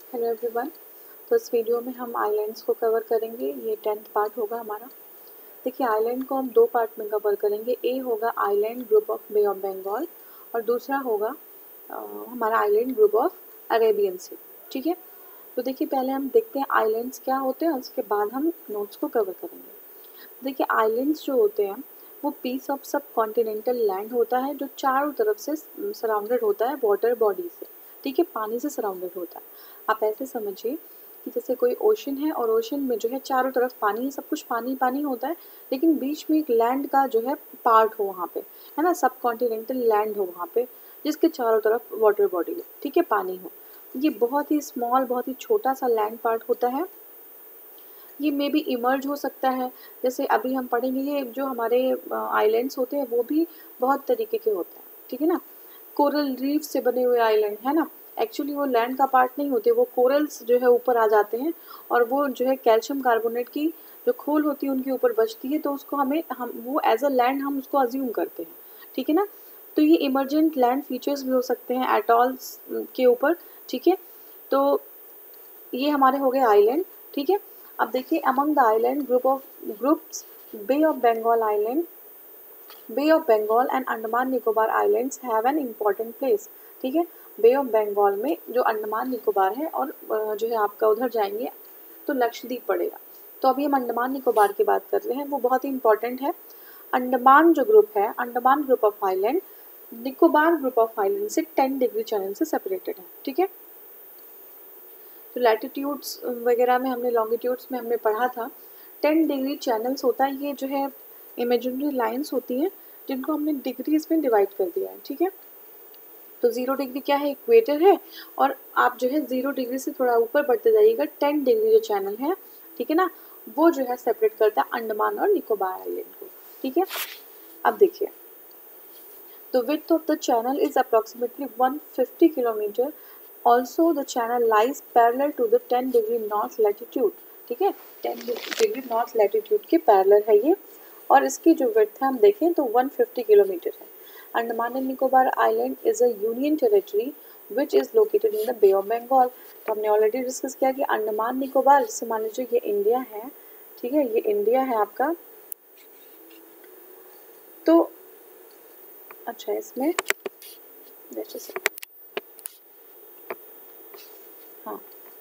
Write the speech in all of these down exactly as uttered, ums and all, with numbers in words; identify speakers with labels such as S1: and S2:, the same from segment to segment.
S1: Hello everyone. तो इस video में हम आइलैंड्स को कवर करेंगे। ये टेंथ पार्ट होगा हमारा। देखिए, आइलैंड को हम दो पार्ट में कवर करेंगे। ए होगा island group of bay of Bengal और दूसरा होगा आ, हमारा island group of Arabian sea. ठीक है, तो देखिए पहले हम देखते हैं आइलैंड्स क्या होते हैं, उसके बाद हम नोट्स को कवर करेंगे। देखिए, आइलैंड्स जो होते हैं वो piece of sub continental land होता है जो चारों तरफ से सराउंडेड होता है वाटर बॉडी से। ठीक है, पानी से सराउंडेड होता है। आप ऐसे समझिए कि जैसे कोई ओशन है और ओशन में जो है चारों तरफ पानी है, सब कुछ पानी पानी होता है, लेकिन बीच में एक लैंड का जो है पार्ट हो वहाँ पे, है ना, सब कॉन्टिनेंटल लैंड हो वहाँ पे, जिसके चारों तरफ वाटर बॉडी हो। ठीक है, पानी हो। ये बहुत ही स्मॉल, बहुत ही छोटा सा लैंड पार्ट होता है। ये मे बी इमर्ज हो सकता है, जैसे अभी हम पढ़ेंगे ये जो हमारे आइलैंड्स होते हैं वो भी बहुत तरीके के होते हैं। ठीक है ना, कोरल रीफ से बने हुए आइलैंड है ना, एक्चुअली वो लैंड का पार्ट नहीं होते, वो कोरल्स जो है ऊपर आ जाते हैं और वो जो है कैल्शियम कार्बोनेट की जो खोल होती है उनके ऊपर बचती है, तो उसको हमें हम वो एज अ लैंड हम उसको अज्यूम करते हैं। ठीक है ना, तो ये इमरजेंट लैंड फीचर्स भी हो सकते हैं एटॉल्स के ऊपर। ठीक है, तो ये हमारे हो गए आइलैंड। ठीक है, अब देखिए among the island group of groups bay of Bengal island bay of Bengal and Andaman Nicobar islands have an important place. ठीक है, बे ऑफ बंगाल में जो अंडमान निकोबार है और जो है आपका उधर जाएंगे तो लक्षद्वीप पड़ेगा। तो अभी हम अंडमान निकोबार की बात कर रहे हैं, वो बहुत ही इंपॉर्टेंट है। अंडमान जो ग्रुप है, Andaman group of island Nicobar group of island से टेन डिग्री चैनल से सेपरेटेड है। ठीक है, तो लैटिट्यूड्स वगैरह में हमने, लॉन्गिट्यूड्स में हमने पढ़ा था टेन डिग्री चैनल्स होता है। ये जो है इमेजिनरी लाइंस होती हैं जिनको हमने डिग्रीज में डिवाइड कर दिया है। ठीक है, तो जीरो डिग्री क्या है, इक्वेटर है, और आप जो है जीरो डिग्री से थोड़ा ऊपर बढ़ते जाइएगा, टेन डिग्री जो चैनल है, ठीक है ना, वो जो है सेपरेट करता है अंडमान और निकोबार आइलैंड को। ठीक है, अब देखिए, the width of the channel is approximately one hundred fifty kilometer. Also the channel lies parallel to the ten degree north latitude. ठीक है, टेन डिग्री नॉर्थ लैटिट्यूड के पैरेलल है ये, और इसकी जो विड्थ है हम देखें तो one hundred fifty किलोमीटर है। Andaman and Nicobar island is a union territory which is located in the bay of Bengal. तो हमने ऑलरेडी डिस्कस किया कि अंडमान निकोबार, जैसे मान लीजिए ये इंडिया है, ठीक है, ये इंडिया है आपका, तो अच्छा इसमें जैसे हाँ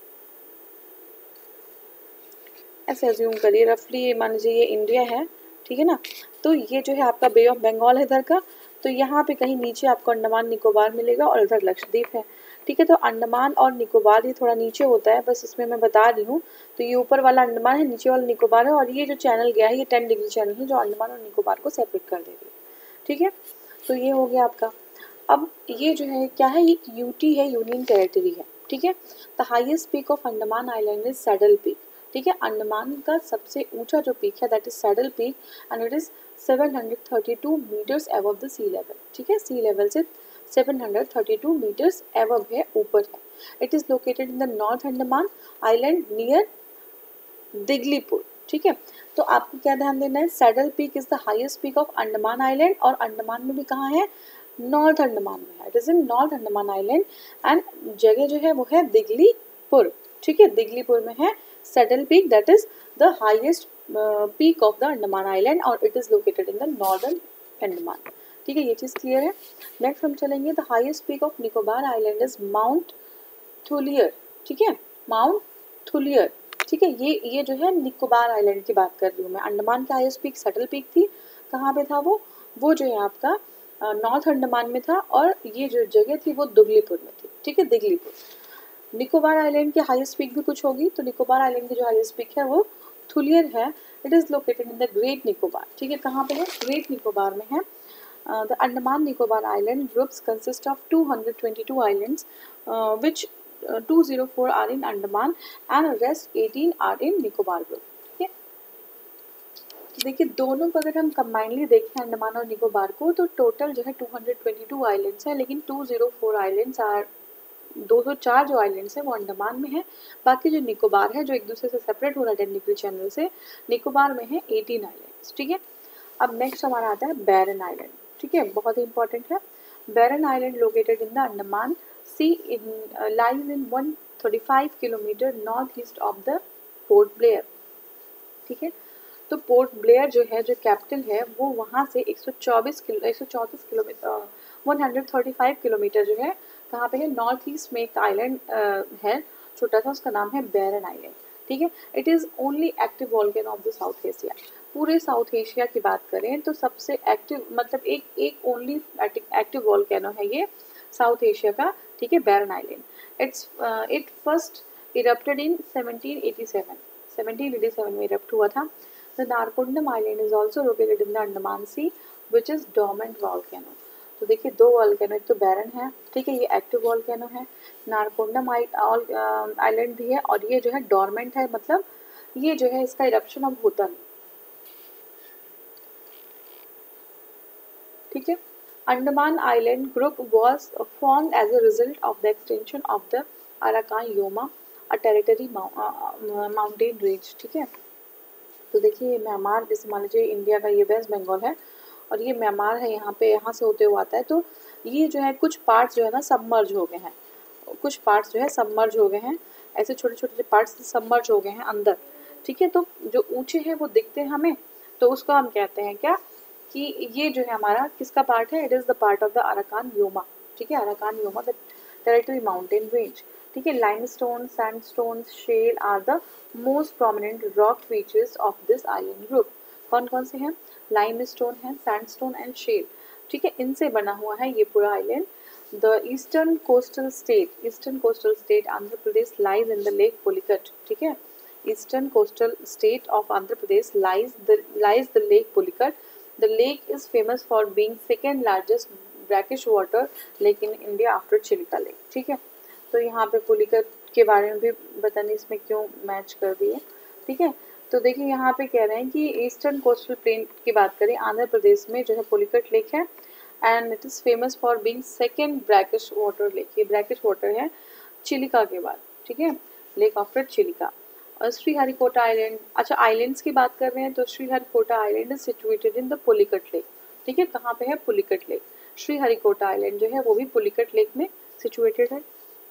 S1: ऐसे अज्यूम करिए रफली, मान लीजिए ये इंडिया है, ठीक है ना, तो ये जो है आपका बे ऑफ बंगाल है इधर का, तो यहाँ पे कहीं नीचे आपको अंडमान निकोबार मिलेगा और इधर लक्षद्वीप है। ठीक है, तो अंडमान और निकोबार ये थोड़ा नीचे होता है, बस इसमें मैं बता रही हूँ। तो ये ऊपर वाला अंडमान है, नीचे वाला निकोबार है, और ये जो चैनल गया है ये टेन डिग्री चैनल है जो अंडमान और निकोबार को सेपरेट कर देगी। ठीक है, तो ये हो गया आपका। अब ये जो है क्या है, ये यूटी है, यूनियन टेरिटरी है। ठीक है, the highest peak of Andaman island is saddle peak. ठीक है, अंडमान का सबसे ऊंचा जो पीक है that is saddle peak and it is seven hundred thirty two metres above the sea level. ठीक है, सी लेवल से seven hundred thirty two metres above है, ऊपर है। It is located in the north Andaman island near Diglipur. ठीक है, तो आपको क्या ध्यान देना है, saddle peak is the highest peak of Andaman island, और अंडमान में भी कहाँ है, नॉर्थ अंडमान में है, it is in north Andaman island, and जगह जो है वो है दिगलीपुर। ठीक है, दिगलीपुर में है saddle peak, that is the highest peak of the Andaman island, और it is located in the northern Andaman. ठीक है, ये चीज क्लियर है। नेक्स्ट हम चलेंगे, the highest peak of Nicobar island is mount Thuillier. ठीक है, माउंट थुलियर। ठीक है, ये ये जो है निकोबार आइलैंड की बात कर रही हूँ मैं। अंडमान का हाईएस्ट पीक सटल पीक थी, कहाँ पे था वो वो जो है आपका नॉर्थ अंडमान में था, और ये जो जगह थी वो दुगलीपुर में थी। ठीक है, दिगलीपुर। निकोबार आइलैंड की हाईएस्ट पीक भी कुछ होगी, तो निकोबार आइलैंड की जो हाईएस्ट पीक है वो थुलियर है। It is located in the great Nicobar. ठीक है, कहाँ पे है, ग्रेट निकोबार में है। The Andaman Nicobar island groups consist of two hundred twenty two islands which two zero four are in Andaman and rest eighteen are in Nicobar group. ठीक है, देखिए दोनों को अगर हम कंबाइनली देखें अंडमान और निकोबार को, तो टोटल जो है two hundred twenty two islands है, लेकिन two zero four islands are दो सौ चार जो आइलैंड्स हैं वो अंडमान में है। बाकी जो निकोबार है जो एक दूसरे से सेपरेट हो रहा है टेन डिग्री चैनल से, निकोबार में है एटीन आइलैंड्स। ठीक है, अब नेक्स्ट हमारा आता है बैरन आइलैंड। ठीक है, बहुत ही इंपॉर्टेंट है। बैरन island located in the Andaman sea in lies in one thirty five kilometre north east of the port Blair. ठीक है, तो पोर्ट ब्लेयर जो है, जो कैपिटल है, वो वहाँ से एक सौ चौबीस किलो एक सौ चौंतीस kilometre one hundred thirty five kilometre जो है कहाँ पे है, नॉर्थ ईस्ट में एक आइलैंड है छोटा सा, उसका नाम है बैरन आइलैंड। ठीक है, it is only active volcano of the South Asia. पूरे साउथ एशिया की बात करें तो सबसे एक्टिव मतलब एक एक ओनली एक्टिव वॉल्केनो है ये साउथ एशिया का। ठीक है, बैरन island. It's it first erupted in seventeen eighty seven seventeen eighty seven में इरप्ट हुआ था। The Narcondam island is also located in the Andaman sea which is dormant volcano. तो देखिए दो वॉल्केनो, एक तो बैरन है, ठीक है, ये एक्टिव वॉल्केनो है, नारकोंडम आइलैंड भी है, और ये जो है डोरमेंट है, मतलब ये जो है इसका इरप्शन अब होता नहीं। ठीक है, Andaman island group was formed as a result of the extension of the Arakan Yoma, a territory mountain range। ठीक है, तो देखिए ये म्यांमार, जैसे मान लीजिए इंडिया का ये वेस्ट बंगाल है और ये म्यांमार है, यहाँ पे यहाँ से होते हुए आता है, तो ये जो है कुछ पार्ट्स जो है ना सबमर्ज हो गए हैं, कुछ पार्ट्स जो है सबमर्ज हो गए हैं, ऐसे छोटे छोटे पार्ट्स सबमर्ज हो गए हैं अंदर। ठीक है, तो जो ऊंचे हैं वो दिखते हैं हमें, तो उसको हम कहते हैं क्या कि ये जो है हमारा किसका पार्ट है, it is the part of the Arakan Yoma. ठीक है, Arakan Yoma the territory mountain range. ठीक है, limestone, sandstone, shale are the most prominent rock features of this island group. कौन कौन से हैं, लाइमस्टोन है, सैंडस्टोन एंड शेल। ठीक है, इनसे बना हुआ है ये पूरा island. The eastern coastal state eastern coastal state Andhra Pradesh lies in the lake Pulicat. ठीक है, eastern coastal state of Andhra Pradesh lies the lies the lake Pulicat. The lake is famous for being second largest brackish water lake in India after Chilka Lake। ठीक है, तो यहाँ पे पुलिकट के बारे में भी पता नहीं इसमें क्यों मैच कर दिए। ठीक है, तो देखिए यहाँ पे कह रहे हैं कि ईस्टर्न कोस्टल प्लेन की बात करें, आंध्र प्रदेश में जो है पुलिकट लेक है, and it is famous for being second brackish water lake. ये ब्रैकिश वाटर है चिलिका के बाद। ठीक है, लेक आफ्टर चिलिका। और श्रीहरिकोटा आइलैंड, अच्छा आइलैंड्स की बात कर रहे हैं तो Sriharikota island is situated in the Pulicat lake. ठीक है, कहाँ पे है, पुलिकट लेक। श्रीहरिकोटा आइलैंड जो है वो भी पुलिकट लेक में सिचुएटेड है।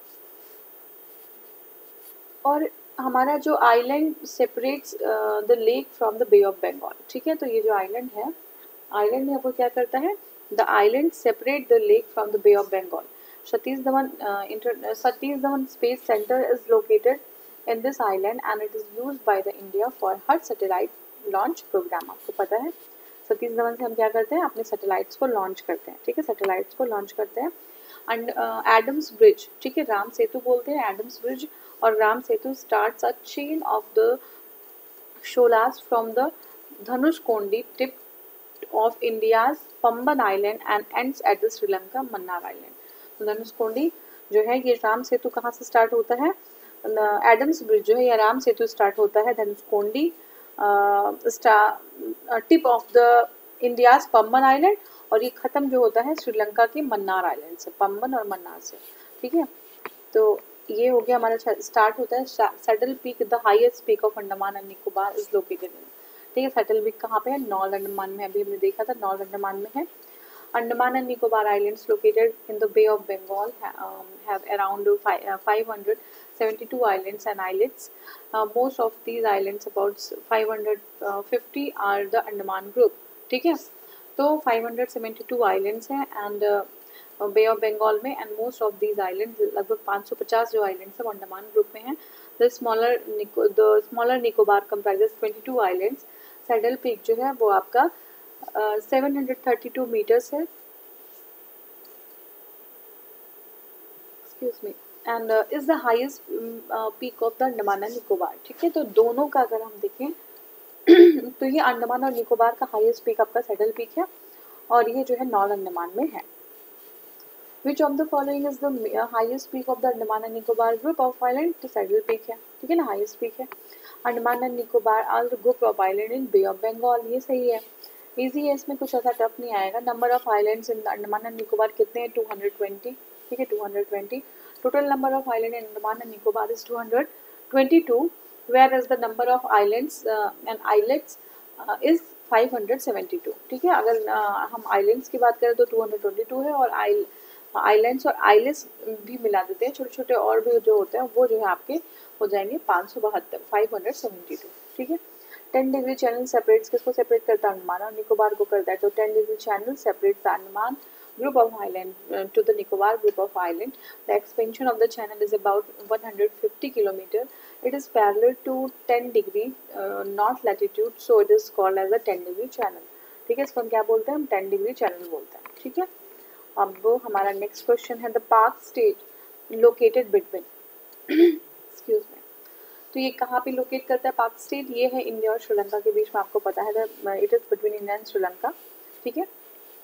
S1: और हमारा जो island separates the lake from the bay of Bengal. ठीक है, तो ये जो आइलैंड है आइलैंड है वो क्या करता है, the island separate the lake from the bay of Bengal. Satish Dhawan inter Satish Dhawan space centre is located in this island and it is used by the India for her satellite launch program। आपको पता है सतीश धवन से हम क्या करते हैं, अपने सैटेलाइट्स को लॉन्च करते हैं। ठीक है, सैटेलाइट्स को लॉन्च करते हैं। एंड एडम्स ब्रिज, ठीक है, राम सेतु बोलते हैं एडम्स ब्रिज, और Ram Setu starts a chain of the shoals from the Dhanushkodi tip of India's Pamban island and ends at the Sri Lanka Mannar island. तो धनुष कोंडी जो है ये राम सेतु कहाँ से स्टार्ट होता है, एडम्स ब्रिज जो है या राम सेतु स्टार्ट होता है Dhanushkodi tip of the India's Pamban island, और ये खत्म जो होता है श्रीलंका के मन्नार आइलैंड से, पंबन और मन्नार से। ठीक है, तो ये हो गया हमारा स्टार्ट होता है। Saddle peak the highest peak of Andaman and Nicobar is located in. ठीक है, सैडल पीक कहाँ पे है, नॉर्थ अंडमान में, अभी हमने देखा था नॉर्थ अंडमान में है। Andaman and Nicobar Islands located in the Bay of Bengal um, have around five hundred seventy-two islands and islets. Uh, most of these islands, about five hundred fifty, are the Andaman group. ठीक है, तो five hundred seventy-two islands हैं and uh, Bay of Bengal में, and most of these islands, लगभग पाँच सौ पचास जो islands हैं वो अंडमान ग्रुप में हैं। The smaller the smaller Nicobar comprises twenty-two islands. Saddle Peak जो है वो आपका seven hundred thirty two meters है, excuse me, and is the highest peak of the Andaman and Nicobar. ठीक है, तो दोनों का अगर हम देखें तो ये अंडमान और निकोबार का हाईएस्ट पीक आपका सैडल पीक है, और ये जो है नॉर्थ अंडमान में है। Which of the following is the highest peak of the Andaman and Nicobar group of island, तो सैडल पीक है। ठीक है ना, हाईएस्ट पीक है। Andaman and Nicobar are the group of island in bay of Bengal, ये सही है, इजी है, इसमें कुछ ऐसा टफ नहीं आएगा। Number of islands in Andaman and Nicobar कितने हैं, टू हंड्रेड ट्वेंटी। ठीक है, two hundred twenty. Total number of island in Andaman and Nicobar is two hundred twenty two, whereas the number of islands and islets is five hundred seventy two. ठीक है, अगर uh, हम islands की बात करें तो टू हंड्रेड ट्वेंटी टू है, और आइल आइलैंड्स और आइलेट्स भी मिला देते हैं, छोटे छोटे और भी जो होते हैं वो जो है आपके हो जाएंगे पाँच सौ बहत्तर फाइव हंड्रेड सेवेंटी टू। ठीक है, टेन डिग्री चैनल सेपरेट्स किसको सेपरेट करता है? अंडमान और निकोबार को करता है। तो ten degree channel separates the Andaman group of island uh, to the Nicobar group of island. The expansion of the channel is about one hundred fifty kilometer. It is parallel to ten degree uh, north latitude, so it is called as a ten degree channel. ठीक है, इसको हम क्या बोलते हैं? हम ten degree channel बोलते हैं। ठीक है, अब वो हमारा नेक्स्ट क्वेश्चन है, the Palk Strait located between excuse me, तो ये कहाँ पे लोकेट करता है पार्क स्टेट? ये है इंडिया और श्रीलंका के बीच में, आपको पता है it is between India and Sri Lanka. ठीक है,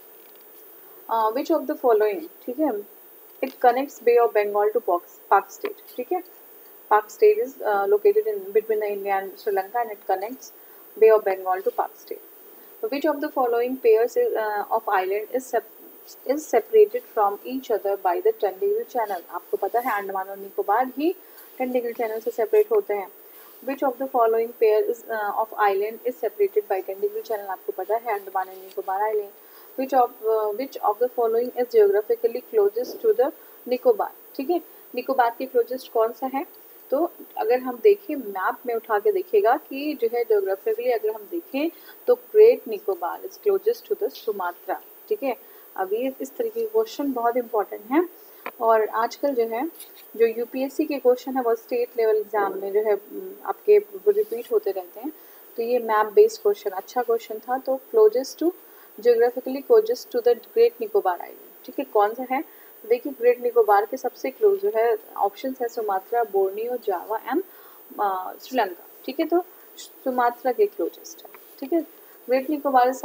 S1: विच ऑफ द फॉलोइंग, ठीक है, it connects bay of Bengal to Palk Strait. ठीक है, Palk Strait is located in between the India and Sri Lanka and it connects bay of Bengal to Palk Strait. Which of the following pairs of island is is separated from each other by the ten degree channel? आपको पता है अंडमान और निकोबार ही ten degree channel से separate होते हैं। Which of the following pair is uh, of island is separated by ten degree channel? आपको पता है अंडमान और Nicobar island. Which of uh, which of the following is geographically closest to the Nicobar? ठीक है, निकोबार के क्लोजेस्ट कौन सा है? तो अगर हम देखें मैप में उठा के देखेगा कि जो है जियोग्राफिकली अगर हम देखें तो great Nicobar is closest to the Sumatra. ठीक है, अभी इस तरीके के क्वेश्चन बहुत इंपॉर्टेंट हैं और आजकल जो है जो यूपीएससी के क्वेश्चन है वो स्टेट लेवल एग्जाम में जो है आपके रिपीट होते रहते हैं, तो ये मैप बेस्ड क्वेश्चन अच्छा क्वेश्चन था। तो closest to geographically closest to the great Nicobar island. ठीक है, कौन सा है? देखिए ग्रेट निकोबार के सबसे क्लोज जो है ऑप्शन है Sumatra, Borneo, Java and Sri Lanka. ठीक है, तो सुमात्रा के क्लोजेस्ट है। ठीक है, great Nicobar is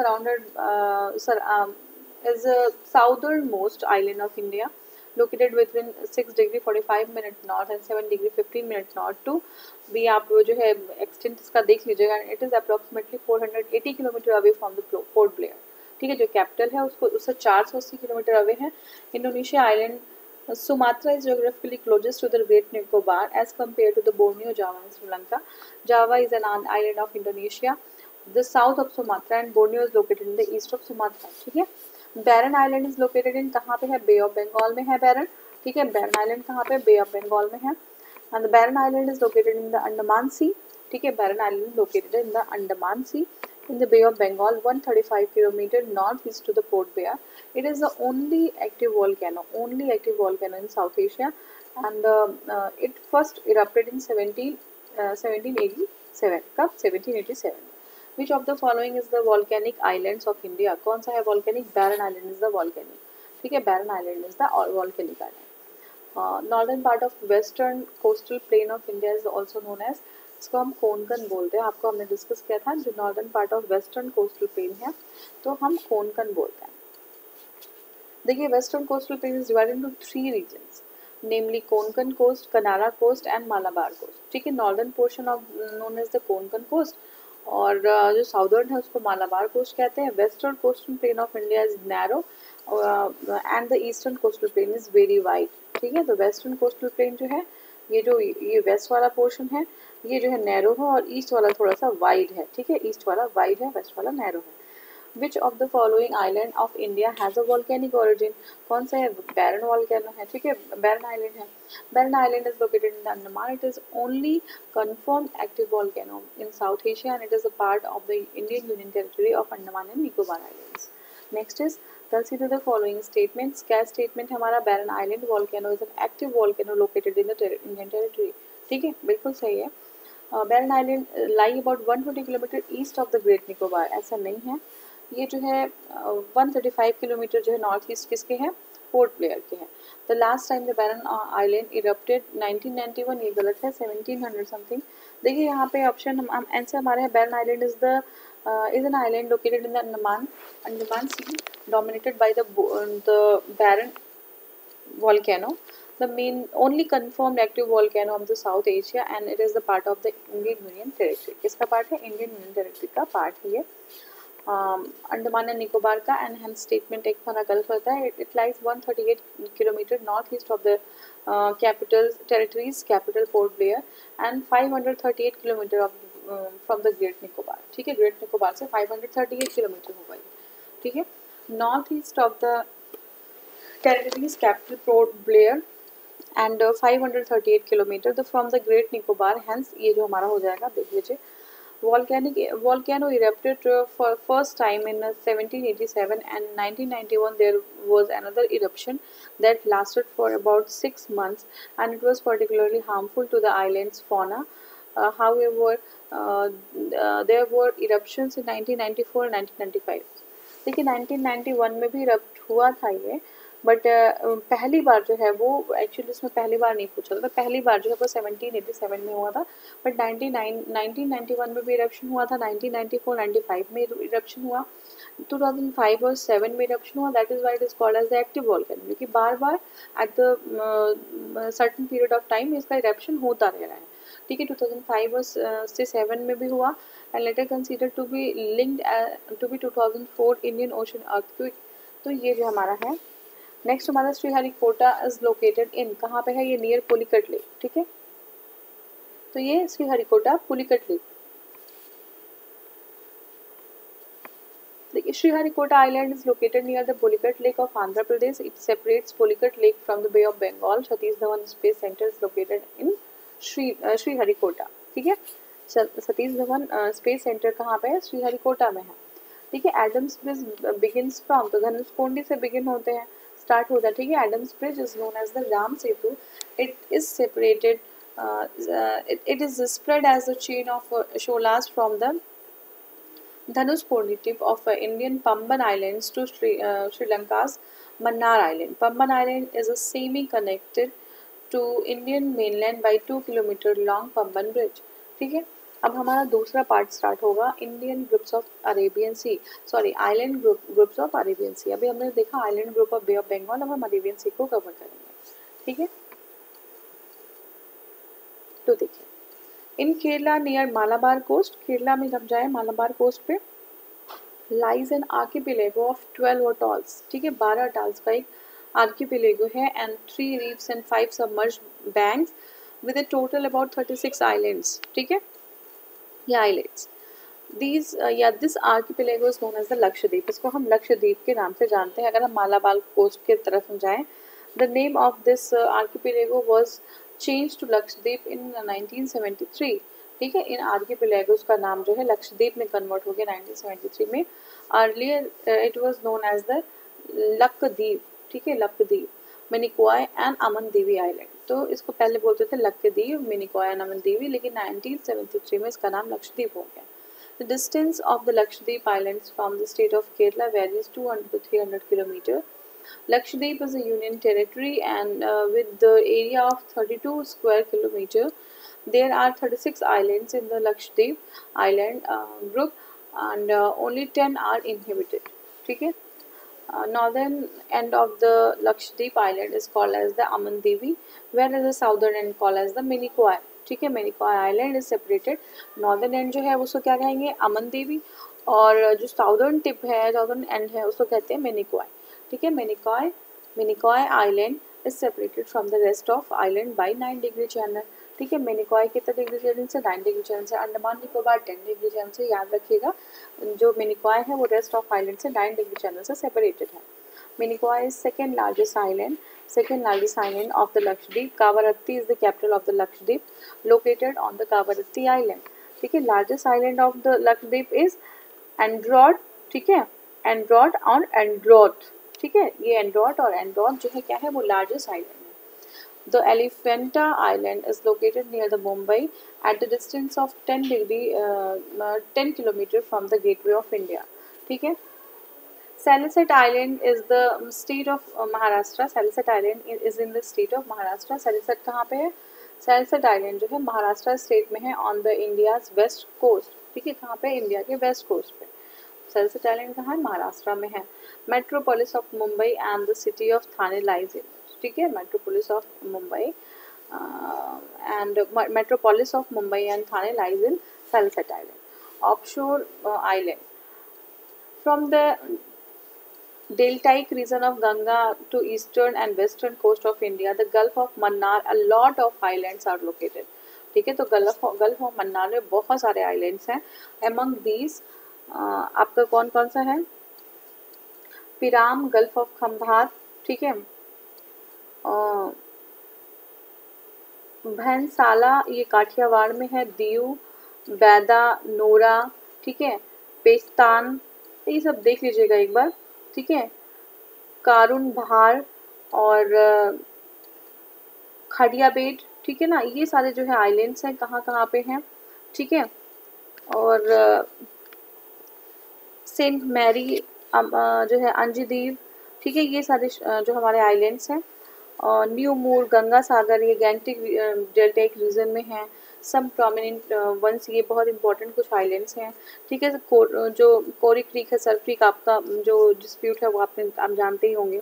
S1: surrounded is a southernmost island of India, located within six degree forty-five minute north and seven degree fifteen minute north to भी आप जो है एक्सटेंट इसका देख लीजिएगा। It is approximately four hundred eighty kilometre away from the port Blair. ठीक है, जो कैपिटल है उसको उससे चार सौ अस्सी किलोमीटर अवे है। Indonesia island Sumatra is geographically closest to the great Nicobar as compare to the Borneo, Java and Sri Lanka. Java is an island of Indonesia, the south of Sumatra and Borneo is located in the east of Sumatra. ठीक है, बैरन island is located in कहाँ पे है? बे of Bengal में है बैरन। ठीक है, बैरन island कहाँ पे? बे ऑफ बंगाल में है। And the Barren island is located in the Andaman sea. ठीक है, बैरन island located in the Andaman sea in the bay of Bengal one hundred thirty-five kilometer north east to the Port Blair. It is the only active volcano, only active volcano in South Asia, and uh, uh, it first erupted in seventeen eighty-seven. कब? seventeen eighty-seven. Which of the following is the volcanic islands of India? कौन सा है volcanic? Barren Island is the volcanic. ठीक है, Barren Island is the volcanic island. Uh, northern part of western coastal plain of India is also known as, इसको हम कोंकण बोलते हैं। आपको हमने डिस्कस किया था जो northern part of western coastal plain है तो हम कोंकण बोलते हैं। देखिए western coastal plain is divided into three regions, namely Konkan coast, Kanara coast and Malabar coast. ठीक है, northern portion of known as the Konkan coast और uh, जो साउदर्न है उसको मालाबार कोस्ट कहते हैं। Western coastal plain of India is narrow and the eastern coastal plain is very wide. ठीक है, तो वेस्टर्न कोस्टल प्लेन जो है ये जो ये वेस्ट वाला पोर्शन है ये जो है नैरो है और ईस्ट वाला थोड़ा सा वाइड है। ठीक है, ईस्ट वाला वाइड है, वेस्ट वाला नैरो है। Which of the following island of India has a volcanic origin? कौन सा है? बैरन वॉल्केनो है। ठीक है, बैरन आइलैंड है। बैरन island is located in the Andaman. It is only confirmed active volcano in South Asia and it is a part of the Indian Union Territory of Andaman and Nicobar Islands. Next is consider the following statements. क्या statement हमारा? Barren Island volcano is an active volcano located in the ter Indian Territory. ठीक है, बिल्कुल सही है। Barren uh, Island uh, lie about one hundred twenty kilometer east of the Great Nicobar. ऐसा नहीं है, ये जो है uh, one hundred thirty-five kilometre जो है नॉर्थ ईस्ट किसके हैं? पोर्ट ब्लेयर के हैं। The last time the Barren island erupted nineteen ninety one, ये गलत है, सेवनटीन हंड्रेड समथिंग। देखिए यहाँ पे ऑप्शन हम आंसर हमारे हैं Barren island is the is an island located in the Andaman Andaman sea dominated by the the Barren volcano, the main only confirmed active volcano of the South Asia and it is the part of the Indian Union Territory. किसका part है? Indian Union Territory का part है ये। Andaman and Nicobar का and hence statement एक हमारा गलत होता है। It lies one hundred thirty-eight kilometre north east of the capital territories capital Port Blair and five hundred thirty-eight kilometre of from the great Nicobar. ठीक है, ग्रेट निकोबार से five hundred thirty-eight किलोमीटर होगा ये। ठीक है, north east of the territories capital Port Blair and five hundred thirty eight kilometre the from the great Nicobar, हैंस ये जो हमारा हो जाएगा देख लीजिए। Volcanic volcano erupted uh, for first time in uh, seventeen eighty-seven and nineteen ninety-one. There was another eruption that lasted for about six months, and it was particularly harmful to the island's fauna. Uh, however, uh, uh, there were eruptions in nineteen ninety-four and nineteen ninety-five. देखिए nineteen ninety one में भी erupt हुआ था ये, but uh, पहली बार जो है वो एक्चुअली इसमें पहली बार नहीं पूछा था, पहली बार जो है वो सेवनटीन एटी सेवन में हुआ था, बट नाइनटीन नाइंटी वन में भी इरप्शन हुआ था, nineteen ninety four ninety five में इरप्शन हुआ, टू थाउजेंड फाइव और सेवन में इरप्शन हुआ। That is why it is called as the active volcano, क्योंकि बार बार at the certain period of time इसका इरप्शन होता रह रहा है। ठीक है, टू थाउजेंड फाइव और से सेवन में भी हुआ and later consider to be linked to be two thousand four Indian ocean earthquake. तो ये जो हमारा है। नेक्स्ट हमारा श्रीहरिकोटा इज लोकेटेड इन, कहाँ पे है ये, नियर पुलिकट लेक। ठीक है, तो ये श्रीहरिकोटा पुलिकट लेक। देखिए Sriharikota island is located near the Pulicat lake of Andhra Pradesh. It separates Pulicat lake from the bay of Bengal. Satish Dhawan space centre is located in Shri Sriharikota. ठीक है, सतीश धवन स्पेस सेंटर कहाँ पे है, श्रीहरिकोटा में है। ठीक है, एडम्स ब्रिज बिगिंस फ्रॉम, तो धनुषकोडी से बिगिन होते हैं, स्टार्ट होता है। ठीक है, Adam's bridge is known as the Ram Setu. It is separated it is spread as the chain of shoals from the Dhanushkodi tip of Indian Pamban islands to Sri Lanka's Mannar island. Pamban island is a semi connected to Indian mainland by two kilometre long Pamban bridge. ठीक है, अब हमारा दूसरा part start होगा, Indian groups of Arabian sea, sorry island group groups of Arabian सी। अभी हमने देखा island group of bay of Bengal, अब हम अरेबियन सी को कवर करेंगे। ठीक है, तो देखिए in Kerala near Malabar coast, Kerala में जब जाए मालाबार कोस्ट पे, lies an archipelago of twelve atolls. ठीक है, बारह अटॉल्स का एक आर्किपेलागो है and three reefs and five submerged banks with a total about thirty-six islands. ठीक है, ये आइलैंड्स, these uh, yeah this archipelago is known as the Lakshadweep. इसको हम लक्षद्वीप के नाम से जानते हैं। अगर हम मालाबार कोस्ट के तरफ हम जाएं, the name of this uh, archipelago was changed to Lakshadweep in nineteen seventy three. ठीक है, इन आर्किपेलागोस का नाम जो है लक्षद्वीप में कन्वर्ट हो गया नाइनटीन सेवेंटी थ्री में। Earlier it was known as the Lakshadweep. ठीक है, Lakshadweep, Minicoy and Amindivi island. तो इसको पहले बोलते थे लक्षद्वीप, मिनिकॉय एंड अमन देवी, लेकिन नाइनटीन सेवेंटी थ्री में इसका नाम लक्षद्वीप हो गया। The distance of the Lakshadweep islands from the state of Kerala varies two hundred to three hundred kilometre. Lakshadweep is a union territory and uh, with the area of thirty-two square kilometer. There are thirty-six islands in the Lakshadweep island uh, group and uh, only ten are inhabited. ठीक है, uh, northern end of the Lakshadweep island is called as the Aman Devi, whereas the southern end called as the Minicoy. ठीक है, Minicoy island is separated. northern end जो है उसको क्या कहेंगे, अमन देवी, और जो southern tip है, southern end है, उसको कहते हैं Minicoy. ठीक है, Minicoy Minicoy island is separated from the rest of island by nine degree channel. ठीक है, मिनिकॉय कितना डिग्री चैनल से, नाइन डिग्री चैनल से। Andaman Nicobar ten degree channel से। याद रखिएगा जो मिनिकॉय है वो रेस्ट ऑफ आइलैंड से नाइन डिग्री चैनल से सेपरेटेड है। Minicoy is second largest island second largest island of the Lakshadweep. Kavaratti is the capital of the Lakshadweep, located on the Kavaratti island. ठीक है, largest island of the Lakshadweep is Androth. ठीक है, एंड्रोड और एंड्रोथ। ठीक है, ये एंड्रोट और एंड्रोट जो है क्या है, वो लार्जेस्ट आइलैंड है। The Elephanta island is located near the Mumbai at the distance of ten degree ten kilometre from the gateway of India. ठीक है, Salsette island is the state of Maharashtra. Salsette island is in the state of Maharashtra. Salsette कहाँ पे है, Salsette island जो है Maharashtra state में है, on the India's west coast. ठीक है, कहाँ पे, इंडिया के वेस्ट कोस्ट पे। सैलिसेट आइलैंड कहाँ है, महाराष्ट्र में है। Metropolis of Mumbai and the city of Thane lies in. ठीक है, metropolis of Mumbai and metropolis of Mumbai and Thane lies in Salsette island. Offshore island from the deltaic region of Ganga to eastern and western coast of India, the Gulf of Mannar, a lot of islands are located. ठीक है, तो gulf gulf of Mannar में बहुत सारे islands हैं। among these आपका कौन कौन सा है, पिराम, गल्फ ऑफ खंभात, ठीक है। भैंसाला ये काठियावाड़ में है, दीव, बैदा, नोरा, ठीक है, पेस्तान, ये सब देख लीजिएगा एक बार, ठीक है। कारून बहार और खड़िया बेट, ठीक है ना, ये सारे जो है आइलैंड्स हैं, कहाँ कहाँ पे हैं, ठीक है। और सेंट मैरी जो है, अंजदीव, ठीक है, ये सारे जो हमारे आइलैंड्स हैं। और न्यू मूर, गंगा सागर, ये गैंगटिक डेल्टेक रीजन में है। सम प्रोमिनेंट वंस, ये बहुत इंपॉर्टेंट कुछ आइलैंड्स हैं, ठीक है। को, जो कोरी क्रीक है, सर क्रीक, आपका जो डिस्प्यूट है वो आपने आप जानते ही होंगे।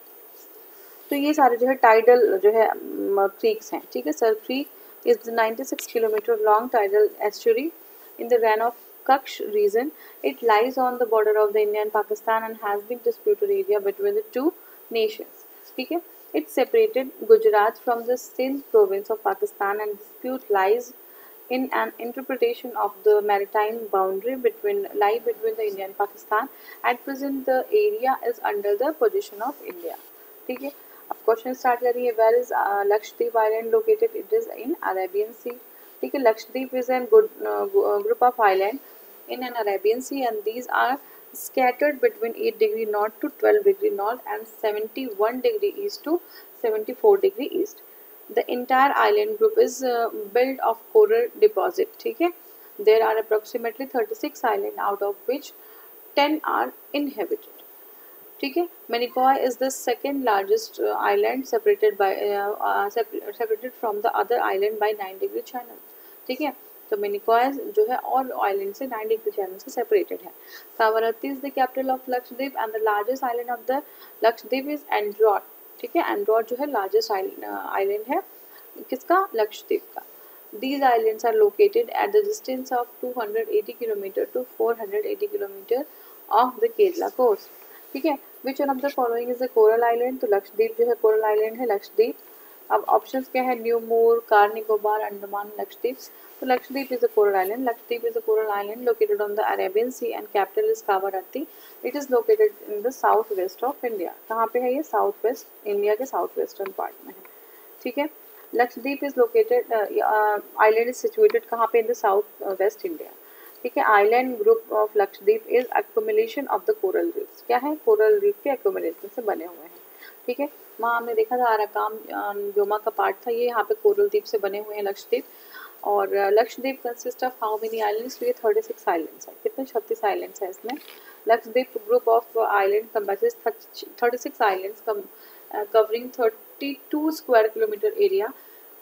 S1: तो ये सारे जो है टाइडल जो है क्रीक्स हैं, ठीक है। Sir creek is the ninety six kilometre long tidal estuary in the Rann of Kutch region. It lies on the border of the India and Pakistan and has been disputed area between the two nations. ठीक है, it separated Gujarat from the Sindh province of Pakistan, and dispute lies in an interpretation of the maritime boundary between lie between the India and Pakistan. At present, the area is under the possession of India. ठीक है, अब question start करिए। Where is Lakshadweep island located? It is in Arabian sea, ठीक है। Lakshadweep is a good uh, group of island in an Arabian Sea, and these are scattered between eight degree north to twelve degree north and seventy-one degree east to seventy-four degree east. The entire island group is uh, built of coral deposit, ठीक है। There are approximately thirty-six islands, out of which ten are inhabited, ठीक है। Minicoy is the second largest uh, island separated by uh, uh, separated from the other island by nine degree channel, ठीक है। तो मिनिकॉय जो है और island से nine degree channel से सेपरेटेड है। Kavaratti is the capital of Lakshadweep and the largest island of the Lakshadweep is Androth, ठीक है। एंड्रोट जो है लार्जेस्ट आइलैंड है किसका? लक्षद्वीप का। These islands are located at the distance of two hundred eighty kilometer to four hundred eighty kilometer of the Kerala coast, ठीक है। Which one of the following is a coral island? तो लक्षद्वीप जो है coral island है, लक्षद्वीप। अब options क्या है? New Moore, Car Nicobar, Andaman, Lakshadweep. तो Lakshadweep is a coral island. Lakshadweep is a coral island located on the Arabian sea and capital is Kavaratti. It is located in the south west of India. कहाँ पे है ये? साउथ वेस्ट इंडिया के south western part में है, ठीक है। Lakshadweep is located island is situated कहाँ पे? In the south west India, ठीक है। Island group of Lakshadweep is accumulation of the coral reefs. क्या है? कोरल रीफ के एक्यूमुलेशन से बने हुए हैं, ठीक है। वहाँ हमने देखा था अराकाम योमा का पार्ट था ये, यहाँ पे कोरल द्वीप से बने हुए हैं लक्षद्वीप। और Lakshadweep consist of how many islands? तो ये थर्टी सिक्स आइलैंड्स है। कितने? छत्तीस आइलैंड्स है इसमें। Lakshadweep group of island comprises thirty six islands covering thirty two square kilometre area.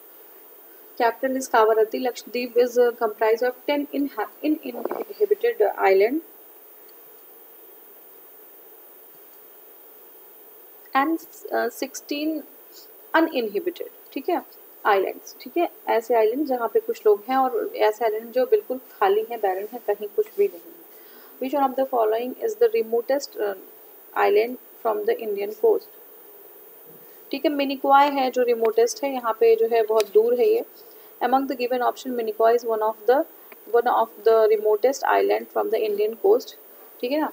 S1: Capital is Kavaratti. Lakshadweep is uh, comprised of ten inha in inhabited uh, island and uh, sixteen uninhabited, ठीक है, islands, ठीक है। ऐसे island जहाँ पे कुछ लोग हैं और ऐसे आइलैंड जो बिल्कुल खाली हैं, बैरन है, कहीं कुछ भी नहीं है। Which one of the following is the remotest uh, island from the Indian coast? ठीक है, मिनिकॉय है जो रिमोटेस्ट है, यहाँ पे जो है बहुत दूर है ये। Among the given option, Minicoy is one of the one of the remotest island from the Indian coast, ठीक है ना।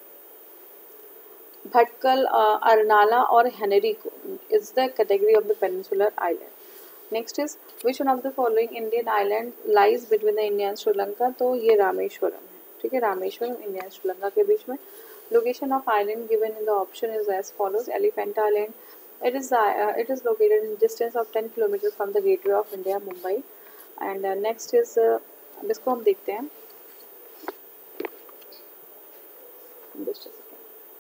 S1: भटकल, अरनाला और हेनरिको is the category of the peninsular island. Next is which one of the following Indian island lies between the India and Sri Lanka? तो ये रामेश्वरम है, ठीक है। Rameswaram India and Sri Lanka के बीच में। Location of island given in the option is as follows: Elephant Island. It is uh, it is located in distance of ten kilometers from the gateway of India, Mumbai. And uh, next is uh, इसको हम देखते हैं। Just a second.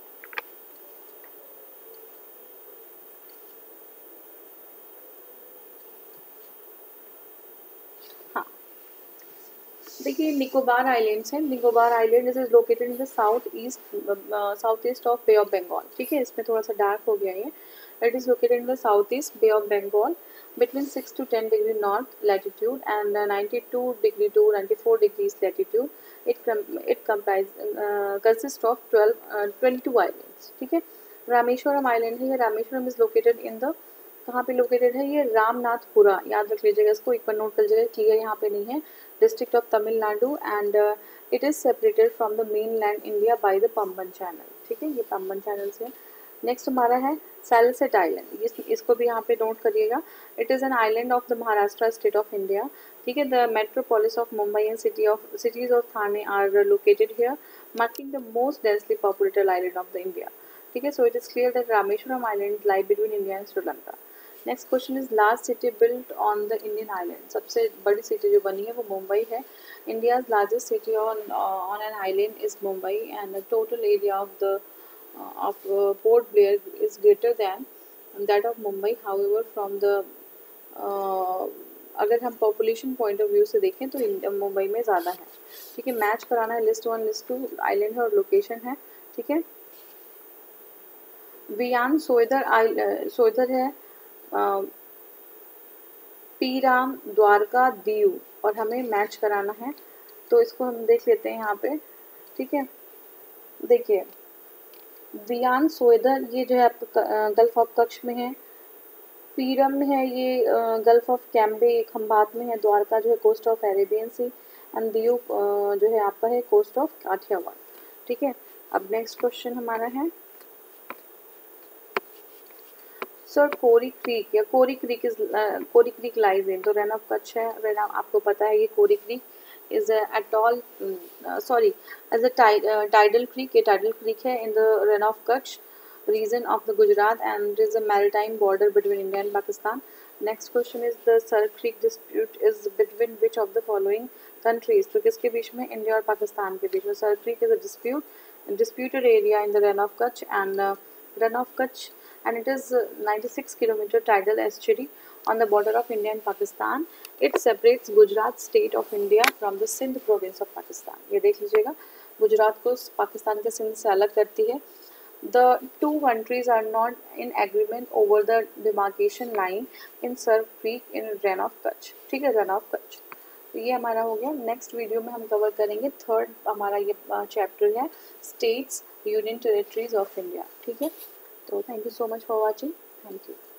S1: हाँ, देखिए Nicobar islands हैं। Nicobar island is located in the south east south east of bay of Bengal, ठीक है। इसमें थोड़ा सा डार्क हो गया ये। It is located in the southeast Bay of Bengal between six to ten degree north latitude and uh, ninety-two degree to ninety-four degrees latitude. It com it comprises uh, consists of twelve uh, twenty-two islands, ठीक है। Rameswaram island है ये। Rameswaram is located in the, कहाँ पे located है ये? रामनाथपुरा, याद रख लीजिएगा इसको, एक बार नोट कर लीजिएगा, क्लियर यहाँ पे नहीं है। District of Tamil Nadu and it is separated from the mainland India by the Pamban channel, ठीक है। ये पंबन चैनल से नेक्स्ट हमारा है सैलसेट आइलैंड, इस, इसको भी यहाँ पे नोट करिएगा। It is an island of the Maharashtra state of India, ठीक है। The metropolis of Mumbai and city of cities of Thane are located here, marking the most densely populated island of the India, ठीक है। So it is clear that Rameswaram island lie between India and Sri Lanka. Next question is large city built on the Indian island, सबसे बड़ी city जो बनी है वो मुंबई है। India's largest city on on an island is Mumbai and the total area of the of uh, Port Blair is greater than that of Mumbai. However, from the uh, अगर हम population point of view से देखें तो मुंबई में ज़्यादा है, ठीक है। मैच कराना है list one list two, island है और लोकेशन है, ठीक है। बियान सोइदर सोइदर है, पीराम, द्वारका, दीव, और हमें मैच कराना है, तो इसको हम देख लेते हैं यहाँ पे, ठीक है। देखिए बियान सोइदर ये जो है आपका गल्फ ऑफ कच्छ में है, पीरम में है ये गल्फ ऑफ कैम्बे खंबात में है, द्वारका जो है coast of Arabian sea, and Diu जो है आपका है कोस्ट ऑफ काठियावाड़, ठीक है। अब नेक्स्ट क्वेश्चन हमारा है सर कोरी क्रीक या Kori creek is Kori creek lies in, तो रन ऑफ कच्छ है, रन आपको पता है ये Kori creek is a atoll uh, sorry as a tide, uh, tidal creek, a tidal creek है in the Rann of Kutch region of the Gujarat and is a maritime border between India and Pakistan. Next question is the Sar Creek dispute is between which of the following countries, तो किसके बीच में, India और पाकिस्तान के बीच में। Sar Creek is a dispute disputed area in the Rann of Kutch and uh, Rann of Kutch and it is uh, ninety-six kilometer tidal estuary on the border of India and Pakistan. It separates Gujarat state of India from the Sindh province of Pakistan. ये देख लीजिएगा, गुजरात को पाकिस्तान के सिंध से अलग करती है। The two countries are not in agreement over the demarcation line in Sar Creek in Rann of Kutch, ठीक है, Rann of Kutch। तो ये हमारा हो गया। नेक्स्ट वीडियो में हम कवर करेंगे थर्ड हमारा ये चैप्टर है states union territories of India, ठीक है। तो thank you so much for watching, thank you.